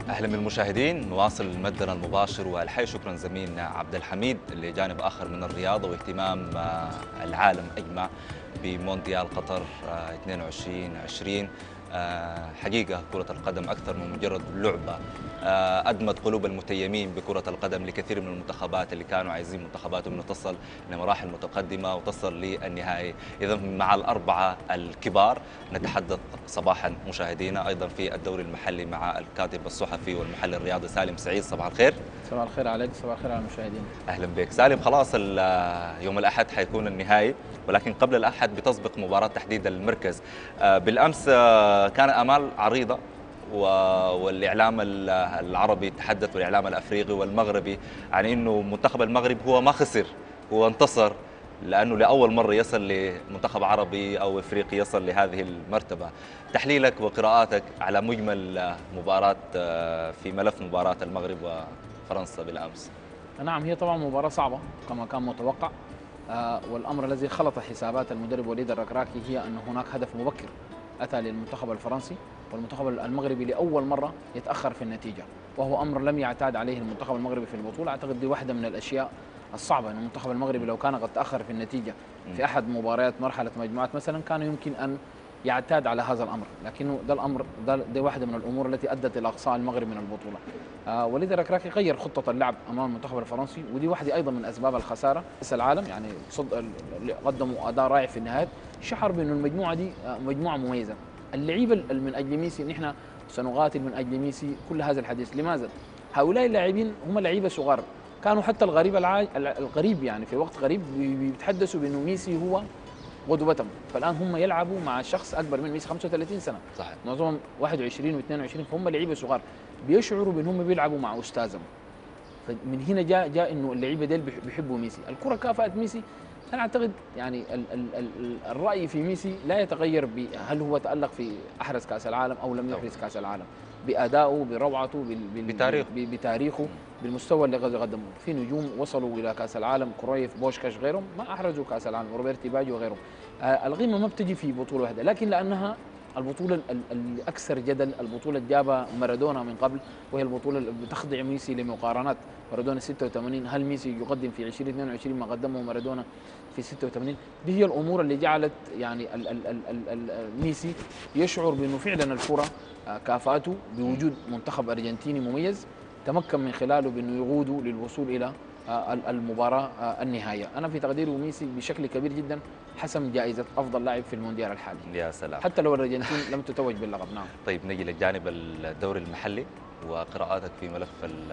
أهلا بالمشاهدين، نواصل مدنا المباشر والحي. شكرا زميلنا عبد الحميد اللي جانب آخر من الرياضة واهتمام العالم أجمع بمونديال قطر 22 20. حقيقة كرة القدم أكثر من مجرد لعبة، أدمت قلوب المتيمين بكرة القدم لكثير من المنتخبات اللي كانوا عايزين منتخباتهم تصل لمراحل متقدمة وتصل للنهائي. إذا مع الأربعة الكبار نتحدث صباحا مشاهدينا أيضا في الدوري المحلي مع الكاتب الصحفي والمحلل الرياضي سالم سعيد. صباح الخير. صباح الخير عليك، صباح الخير على المشاهدين. أهلا بك سالم. خلاص يوم الأحد حيكون النهائي، ولكن قبل الأحد بتسبق مباراة تحديد المركز. بالأمس كان آمال عريضة، والإعلام العربي تحدث والإعلام الأفريقي والمغربي عن أنه منتخب المغرب هو ما خسر، هو انتصر، لأنه لأول مرة يصل لمنتخب عربي أو إفريقي يصل لهذه المرتبة. تحليلك وقراءاتك على مجمل مباراة في ملف مباراة المغرب وفرنسا بالأمس. نعم، هي طبعا مباراة صعبة كما كان متوقع، والأمر الذي خلط حسابات المدرب وليد الركراكي هي أن هناك هدف مبكر أتى للمنتخب الفرنسي، والمنتخب المغربي لأول مرة يتأخر في النتيجة، وهو أمر لم يعتاد عليه المنتخب المغربي في البطولة. أعتقد دي واحدة من الأشياء الصعبة، أن المنتخب المغربي لو كان قد تأخر في النتيجة في أحد مباريات مرحلة مجموعات مثلا كان يمكن أن يعتاد على هذا الامر، لكنه ده الامر ده واحده من الامور التي ادت الى اقصاء المغرب من البطوله. وليد الركراكي غير خطه اللعب امام المنتخب الفرنسي، ودي واحده ايضا من اسباب الخساره. كاس العالم يعني قدموا اداء رائع في النهايه، شعر بانه المجموعه دي مجموعه مميزه. اللعيبه من اجل ميسي نحن سنقاتل من اجل ميسي، كل هذا الحديث لماذا؟ هؤلاء اللاعبين هم لعيبه صغار، كانوا حتى الغريب يعني في وقت غريب بيتحدثوا بانه ميسي هو قدوتهم، فالان هم يلعبوا مع شخص اكبر من ميسي 35 سنه، صحيح، معظمهم 21 و22، فهم لعيبه صغار بيشعروا بانهم بيلعبوا مع استاذهم. فمن هنا جاء انه اللعيبه ديل بيحبوا ميسي. الكره كافأت ميسي. انا اعتقد يعني الراي في ميسي لا يتغير بهل هو تألق في احرز كاس العالم او لم يحرز كاس العالم، بادائه، بروعته، بتاريخه، بالمستوى اللي قدمه. في نجوم وصلوا الى كاس العالم، كرويف، بوشكاش، غيرهم ما احرزوا كاس العالم، روبرتي باجي وغيرهم. القيمه ما بتجي في بطوله واحده، لكن لانها البطوله الاكثر جدل، البطوله اللي جابها مارادونا من قبل، وهي البطوله اللي بتخضع ميسي لمقارنات. مارادونا 86، هل ميسي يقدم في 2022 ما قدمه مارادونا في 86؟ دي هي الامور اللي جعلت يعني ميسي يشعر بانه فعلا الكره كافاته بوجود منتخب ارجنتيني مميز تمكن من خلاله بانه يقودوا للوصول الى المباراه النهائيه. انا في تقديري ميسي بشكل كبير جدا حسم جائزه افضل لاعب في المونديال الحالي. يا سلام، حتى لو الارجنتين لم تتوج باللقب. نعم. طيب نجي للجانب الدوري المحلي وقراءاتك في ملف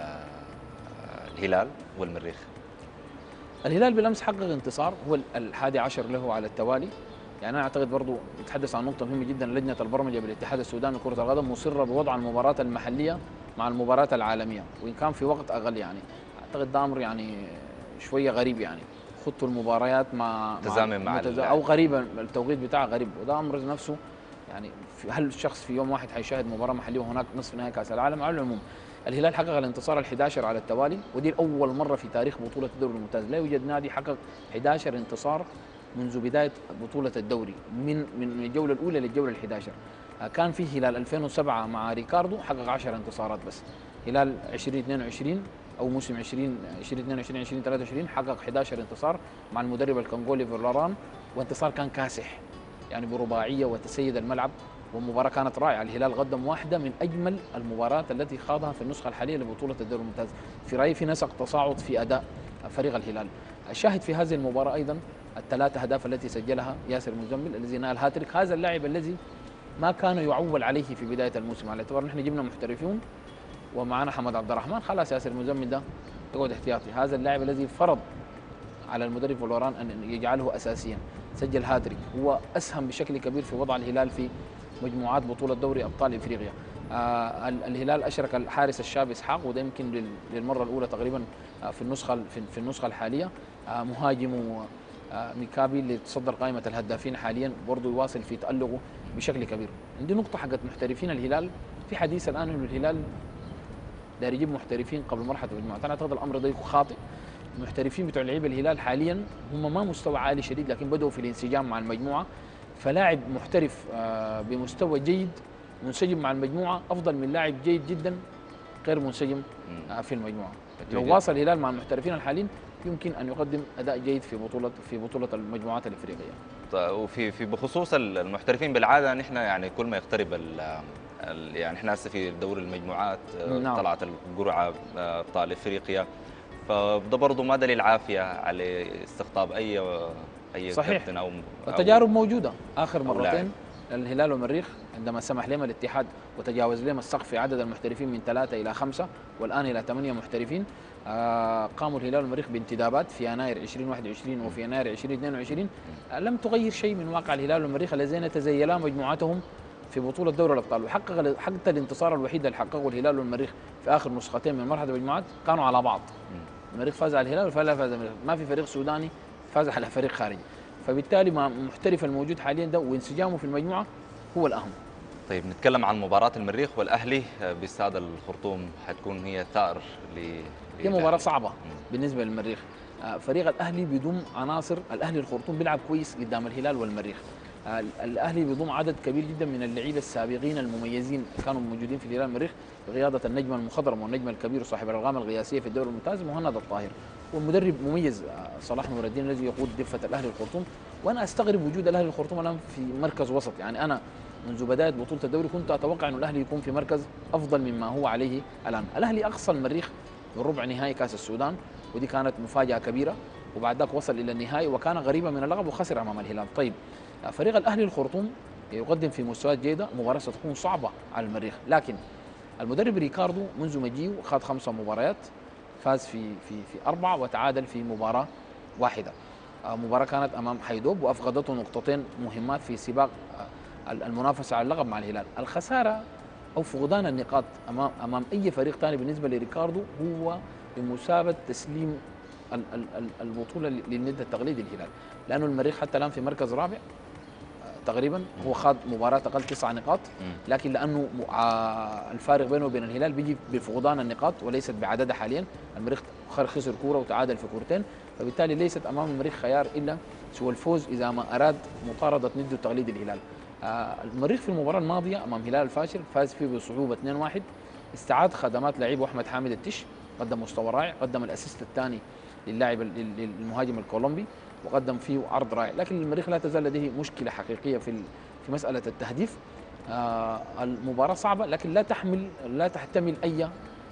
الهلال والمريخ. الهلال بالامس حقق انتصار، هو الحادي عشر له على التوالي. يعني انا اعتقد برضو نتحدث عن نقطه مهمه جدا، لجنه البرمجه بالاتحاد السوداني لكره القدم مصره بوضع المباراه المحليه مع المباراه العالميه، وان كان في وقت اقل. يعني اعتقد ده امر يعني شويه غريب، يعني خطوا المباريات مع او غريبه، التوقيت بتاعه غريب، وده امر نفسه يعني هل الشخص في يوم واحد حيشاهد مباراه محليه وهناك نصف نهائي كاس العالم؟ على العموم الهلال حقق الانتصار ال11 على التوالي، ودي اول مره في تاريخ بطوله الدوري الممتاز. لا يوجد نادي حقق 11 انتصار منذ بدايه بطوله الدوري من الجوله الاولى للجوله ال11. كان في هلال 2007 مع ريكاردو حقق 10 انتصارات بس. هلال 2022 او موسم 2022 2023 حقق 11 انتصار مع المدرب الكونغولي فيرلاران، وانتصار كان كاسح يعني برباعيه وتسيد الملعب، والمباراه كانت رائعه. الهلال قدم واحده من اجمل المباريات التي خاضها في النسخه الحاليه لبطوله الدوري الممتاز. في رايي في نسق تصاعد في اداء فريق الهلال. الشاهد في هذه المباراه ايضا الثلاث اهداف التي سجلها ياسر مزمل الذي نال هاتريك، هذا اللاعب الذي ما كان يعول عليه في بدايه الموسم، على اعتبار نحن جبنا محترفون ومعنا حمد عبد الرحمن، خلاص ياسر مزمل ده يقعد احتياطي. هذا اللاعب الذي فرض على المدرب فلوران ان يجعله اساسيا، سجل هاتريك، هو اسهم بشكل كبير في وضع الهلال في مجموعات بطوله دوري ابطال افريقيا. الهلال اشرك الحارس الشاب اسحاق، وده يمكن للمره الاولى تقريبا في النسخه الحاليه. مهاجم ميكابي اللي تصدر قائمه الهدافين حاليا برضه يواصل في تالقه بشكل كبير. عندي نقطه حقت محترفين الهلال، في حديث الان انه الهلال داير يجيب محترفين قبل مرحله المجموعات. انا اعتقد الامر ده خاطئ. المحترفين بتوع لعيبه الهلال حاليا هم ما مستوى عالي شديد، لكن بدأوا في الانسجام مع المجموعه، فلاعب محترف بمستوى جيد منسجم مع المجموعه افضل من لاعب جيد جدا غير منسجم في المجموعه. لو واصل الهلال مع المحترفين الحاليين يمكن ان يقدم اداء جيد في بطوله المجموعات الافريقيه. وفي بخصوص المحترفين بالعاده نحن يعني كل ما يقترب يعني احنا هسه في دوري المجموعات نعم. طلعت القرعه ابطال افريقيا، فده برضه ما دليل عافيه على استقطاب اي صحيح. كابتن او التجارب موجوده اخر أو لاعب. مرتين الهلال والمريخ عندما سمح لهم الاتحاد وتجاوز لهم السقف في عدد المحترفين من 3 إلى 5 والآن إلى 8 محترفين. قاموا الهلال والمريخ بانتدابات في يناير 2021 وفي يناير 2022 لم تغير شيء من واقع الهلال والمريخ الذين تزيلا مجموعتهم في بطولة دوري الأبطال، حقق الانتصار الوحيد اللي حققه الهلال والمريخ في آخر نسختين من مرحلة المجموعات كانوا على بعض. المريخ فاز على الهلال والهلال فاز على المريخ، ما في فريق سوداني فاز على فريق خارجي. فبالتالي مع المحترف الموجود حاليا ده وانسجامه في المجموعة هو الأهم. طيب نتكلم عن مباراة المريخ والأهلي باستاد الخرطوم، حتكون هي ثأر هي مباراة صعبة بالنسبة للمريخ. فريق الأهلي بيضم عناصر، الأهلي الخرطوم بيلعب كويس قدام الهلال والمريخ. الأهلي بيضم عدد كبير جدا من اللعيبة السابقين المميزين كانوا موجودين في الهلال والمريخ بقيادة النجم المخضرم والنجم الكبير وصاحب الأرقام القياسية في الدوري الممتاز مهند الطاهر، والمدرب مميز صلاح نور الدين الذي يقود دفة الأهلي الخرطوم. وأنا أستغرب وجود الأهلي الخرطوم الآن في مركز وسط، يعني أنا منذ بداية بطولة الدوري كنت أتوقع أن الأهلي يكون في مركز أفضل مما هو عليه الآن. الأهلي أقصى المريخ بالربع نهائي كأس السودان ودي كانت مفاجأة كبيرة، وبعد ذلك وصل إلى النهائي وكان غريبا من اللقب وخسر أمام الهلال. طيب فريق الأهلي الخرطوم يقدم في مستويات جيدة، مباراة ستكون صعبة على المريخ، لكن المدرب ريكاردو منذ مجيئه خاض 5 مباريات، فاز في 4 وتعادل في مباراة واحدة. مباراة كانت أمام حيدوب وأفقدته نقطتين مهمات في سباق المنافسة على اللقب مع الهلال. الخسارة أو فقدان النقاط أمام أي فريق ثاني بالنسبة لريكاردو هو بمثابة تسليم البطولة للند التقليدي الهلال، لأنه المريخ حتى الآن في مركز رابع تقريبا، هو خاض مباراة أقل 9 نقاط، لكن لأنه الفارق بينه وبين الهلال بيجي بفقدان النقاط وليست بعددها حاليا. المريخ خسر كورة وتعادل في كورتين، فبالتالي ليست أمام المريخ خيار إلا سوى الفوز إذا ما أراد مطاردة نده التقليدي الهلال. المريخ في المباراة الماضية أمام هلال الفاشل فاز فيه بصعوبة 2-1، استعاد خدمات لعيبه أحمد حامد التش، قدم مستوى رائع، قدم الأسيست الثاني للاعب المهاجم الكولومبي وقدم فيه عرض رائع، لكن المريخ لا تزال لديه مشكلة حقيقية في مسألة التهديف. المباراة صعبة لكن لا تحتمل أي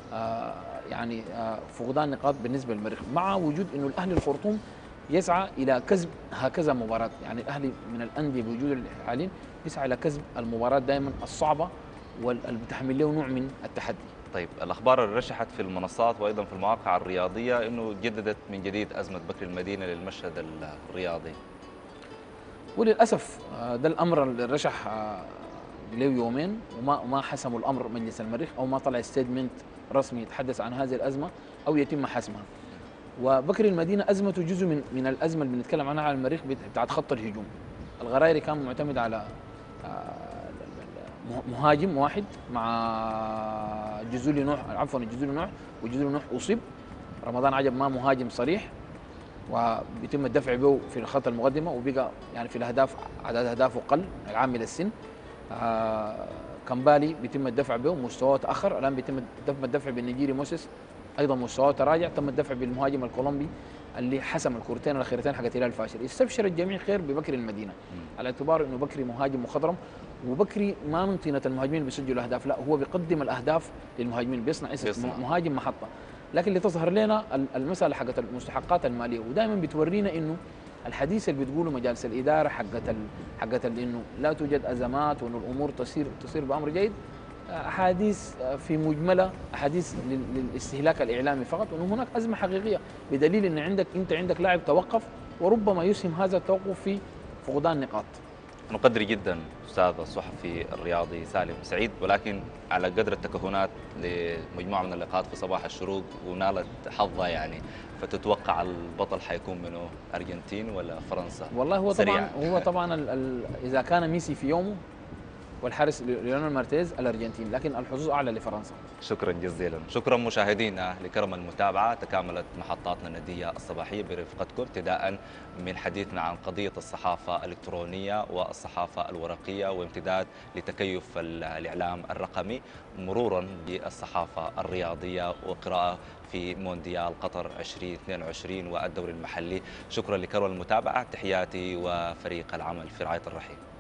فقدان نقاط بالنسبة للمريخ، مع وجود أنه الأهلي الخرطوم يسعى إلى كسب هكذا مباراة. يعني الأهلي من الأندية بوجود حاليا يسعى إلى كسب المباراة دائما الصعبة واللي بتحمل له نوع من التحدي. طيب الأخبار اللي رشحت في المنصات وأيضا في المواقع الرياضية أنه جددت من جديد أزمة بكر المدينة للمشهد الرياضي، وللأسف ده الأمر اللي رشح له يومين وما حسموا الأمر مجلس المريخ، أو ما طلع ستيتمنت رسمي يتحدث عن هذه الأزمة أو يتم حسمها. وبكر المدينة أزمته جزء من الأزمة اللي بنتكلم عنها على المريخ بتاعت خط الهجوم. الغرايري كان معتمد على مهاجم واحد مع جزولي نوح، جزولي نوح، وجزولي نوح أصيب. رمضان عجب ما مهاجم صريح وبيتم الدفع به في الخط المقدمة، وبقى يعني في الأهداف عدد أهدافه قل العامل السن. كمبالي بيتم الدفع به مستواه تأخر، الآن بيتم الدفع بالنيجيري موسيس أيضا مستواه تراجع. تم الدفع بالمهاجم الكولومبي اللي حسم الكورتين الأخيرتين حقت الهلال الفاشل. استبشر الجميع خير ببكري المدينة على اعتبار إنه بكري مهاجم مخضرم، وبكري ما من طينة المهاجمين اللي بيسجلوا أهداف، لا هو بيقدم الأهداف للمهاجمين، بيصنع مهاجم محطة. لكن لتظهر لنا المسألة حقت المستحقات المالية، ودائما بتورينا إنه الحديث اللي بتقوله مجالس الإدارة حقت إنه لا توجد أزمات وإنه الأمور تصير بأمر جيد، أحاديث في مجملة، أحاديث للاستهلاك الإعلامي فقط، وأنه هناك أزمة حقيقية بدليل أن عندك لاعب توقف وربما يسهم هذا التوقف في فقدان نقاط. نقدر جدا أستاذ الصحفي الرياضي سالم سعيد، ولكن على قدر التكهنات لمجموعة من اللقاءات في صباح الشروق ونالت حظها يعني، فتتوقع البطل حيكون منه أرجنتين ولا فرنسا؟ والله هو طبعا إذا كان ميسي في يومه والحارس ليونيل مارتيز الأرجنتين، لكن الحظوظ أعلى لفرنسا. شكرا جزيلا. شكرا مشاهدينا لكرم المتابعة. تكاملت محطاتنا الندية الصباحية برفقتكم، ابتداء من حديثنا عن قضية الصحافة الإلكترونية والصحافة الورقية، وامتداد لتكيف الإعلام الرقمي، مرورا بالصحافة الرياضية وقراءة في مونديال قطر 2022 والدوري المحلي. شكرا لكرم المتابعة، تحياتي وفريق العمل في رعاية الرحيم.